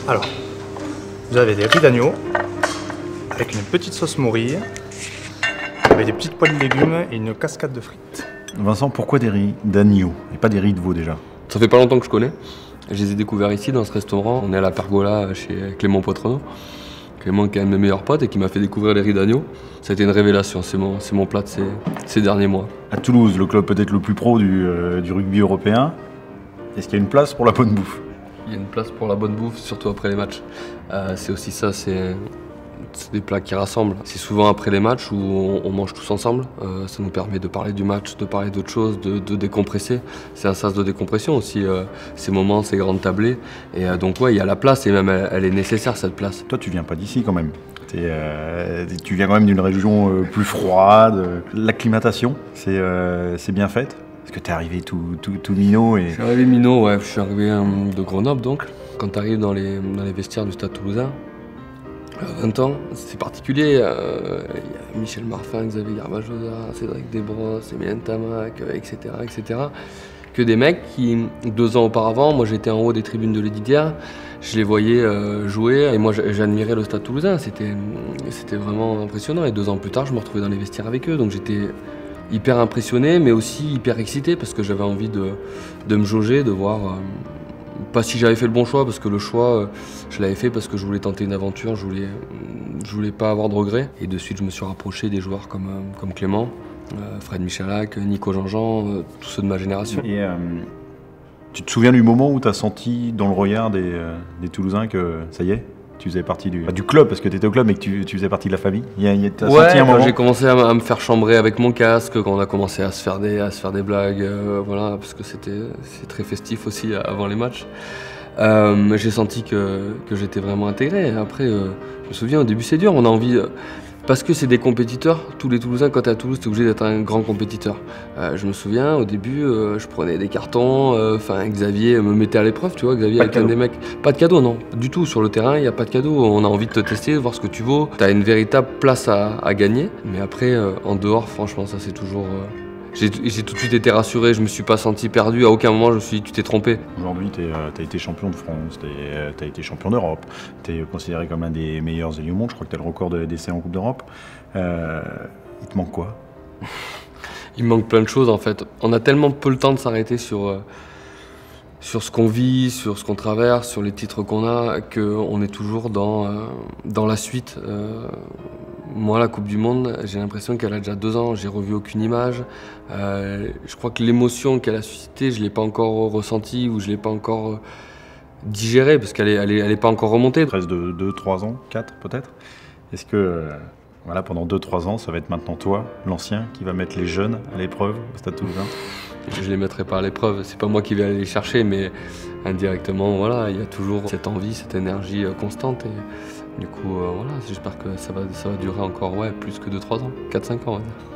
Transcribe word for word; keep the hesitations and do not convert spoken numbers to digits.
Alors, vous avez des riz d'agneau avec une petite sauce morille, avec des petites poêles de légumes et une cascade de frites. Vincent, pourquoi des riz d'agneau et pas des riz de veau déjà? Ça fait pas longtemps que je connais. Je les ai découverts ici dans ce restaurant. On est à la Pergola chez Clément Poitrenaud. Clément qui est un de mes meilleurs potes et qui m'a fait découvrir les riz d'agneau. Ça a été une révélation, c'est mon, c'est mon plat de ces, ces derniers mois. À Toulouse, le club peut-être le plus pro du, euh, du rugby européen. Est-ce qu'il y a une place pour la bonne bouffe? Il y a une place pour la bonne bouffe, surtout après les matchs. Euh, c'est aussi ça, c'est des plats qui rassemblent. C'est souvent après les matchs où on, on mange tous ensemble. Euh, ça nous permet de parler du match, de parler d'autres choses, de, de décompresser. C'est un sas de décompression aussi, euh, ces moments, ces grandes tablées. Et euh, donc ouais, il y a la place et même elle, elle est nécessaire cette place. Toi, tu viens pas d'ici quand même. T'es, euh, tu viens quand même d'une région euh, plus froide. L'acclimatation, c'est euh, c'est bien faite. Parce que t'es arrivé tout, tout, tout minot et... Je suis arrivé minot, ouais. Je suis arrivé euh, de Grenoble donc. Quand tu arrives dans les, dans les vestiaires du Stade Toulousain, à vingt ans, c'est particulier. Il euh, y a Michel Marfin, Xavier Garbajosa, Cédric Desbrosses, Emilienne Tamac, et cetera, et cetera. Que des mecs qui, deux ans auparavant, moi j'étais en haut des tribunes de l'Edidière, je les voyais euh, jouer et moi j'admirais le Stade Toulousain. C'était, c'était vraiment impressionnant. Et deux ans plus tard, je me retrouvais dans les vestiaires avec eux. Donc j'étais hyper impressionné, mais aussi hyper excité parce que j'avais envie de, de me jauger, de voir. Euh, pas si j'avais fait le bon choix, parce que le choix, euh, je l'avais fait parce que je voulais tenter une aventure, je voulais, je voulais pas avoir de regrets. Et de suite, je me suis rapproché des joueurs comme, euh, comme Clément, euh, Fred Michalak, Nico Jean-Jean, euh, tous ceux de ma génération. Et euh, tu te souviens du moment où tu as senti dans le regard des, euh, des Toulousains que ça y est, tu faisais partie du, du club, parce que tu étais au club, mais que tu, tu faisais partie de la famille? Il y a, il y a, t'as ouais, senti un moment? J'ai commencé à, à me faire chambrer avec mon casque, quand on a commencé à se faire des, à se faire des blagues, euh, voilà, parce que c'était c'est très festif aussi avant les matchs. Euh, j'ai senti que, que j'étais vraiment intégré. Après, euh, je me souviens, au début c'est dur, on a envie... Euh, parce que c'est des compétiteurs, tous les Toulousains, quand t'es à Toulouse, t'es obligé d'être un grand compétiteur. Euh, je me souviens, au début, euh, je prenais des cartons, enfin euh, Xavier me mettait à l'épreuve, tu vois, Xavier avec un des mecs. Pas de cadeau, non, du tout, sur le terrain, il n'y a pas de cadeau, on a envie de te tester, de voir ce que tu vaux. T'as une véritable place à, à gagner, mais après, euh, en dehors, franchement, ça c'est toujours... Euh, J'ai tout de suite été rassuré, je me suis pas senti perdu, à aucun moment je me suis dit tu t'es trompé. Aujourd'hui tu euh, as été champion de France, tu euh, as été champion d'Europe, tu es considéré comme un des meilleurs ailiers au monde, je crois que tu as le record d'essais en Coupe d'Europe. Euh, il te manque quoi? Il me manque plein de choses en fait. On a tellement peu le temps de s'arrêter sur, euh, sur ce qu'on vit, sur ce qu'on traverse, sur les titres qu'on a, qu'on est toujours dans, euh, dans la suite. Euh, Moi, la Coupe du Monde, j'ai l'impression qu'elle a déjà deux ans, j'ai revu aucune image. Euh, je crois que l'émotion qu'elle a suscitée, je ne l'ai pas encore ressentie ou je ne l'ai pas encore digérée parce qu'elle n'est elle est, elle est pas encore remontée. Il reste de deux trois ans, quatre peut-être. Est-ce que euh, voilà, pendant deux trois ans, ça va être maintenant toi, l'ancien, qui va mettre les jeunes à l'épreuve au Stade Toulousain? Je ne les mettrai pas à l'épreuve, c'est pas moi qui vais aller les chercher, mais indirectement, voilà, il y a toujours cette envie, cette énergie constante. Et du coup, euh, voilà, j'espère que ça va, ça va durer encore ouais, plus que deux trois ans, quatre cinq ans. On va dire.